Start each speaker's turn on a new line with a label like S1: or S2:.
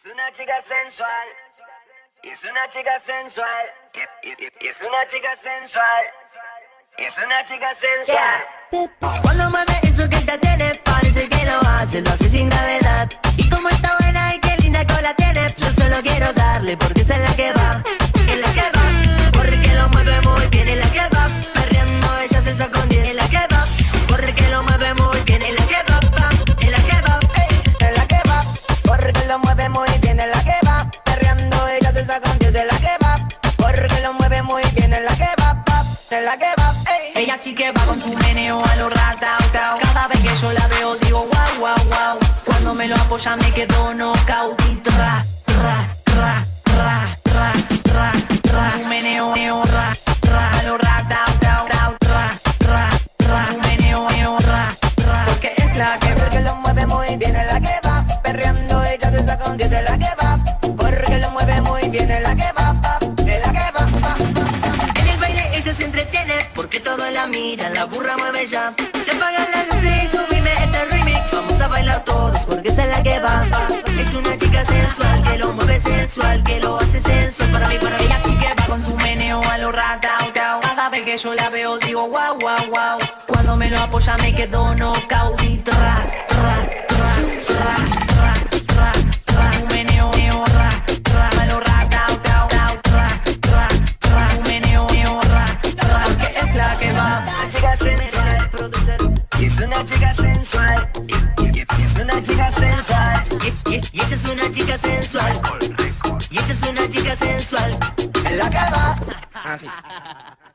S1: Es una chica sensual. Es una chica sensual. Es una chica sensual. Es una chica sensual.
S2: Cuando mueve eso que ella tiene, parece que lo hace sin gravedad. Y como está buena y qué linda cola tiene, yo solo quiero darle porque esa es la que va. Es la que va, porque lo mueve muy bien. Es la que va, perreando ella se saca un 10. Es la que va, porque lo mueve muy bien. Es la que va, es la que va, es la que va, porque lo mueve muy bien. Es la que va, perreando ella se saca un 10. Es la que va, porque lo mueve muy bien. Es la que va, es la que va. Ella sí que va con su meneo a lo ratao. Cada vez que yo la veo digo wow, wow, wow. Cuando me lo apoya me quedo knockout y tra. Su meneo, a lo ratao. Su meneo, porque es la que porque lo mueve muy bien, es la que va. Perreando ella se saca un 10, es la que va. Porque lo mueve muy bien, es la que va, es la que va. En el baile ella se entretiene, porque todos la miran, la burra mueve ya. Se apagan las luces y subime este remix. Vamos a bailar todos porque esa es la que va. Es una chica sensual, que lo mueve sensual, que lo hace sensual para mí, para ella sí que va con su meneo a lo ratao. Cada vez que yo la veo digo wow, wow, wow. Cuando me lo apoya me quedo knockout y tra. Su meneo, a lo ratao. Su meneo, porque es la que va.
S1: Una chica sensual. Y es una chica sensual. Y es una chica sensual.
S2: Y ella es una chica sensual. Y ella es una chica sensual.
S1: Es la que va.
S3: Ah, sí.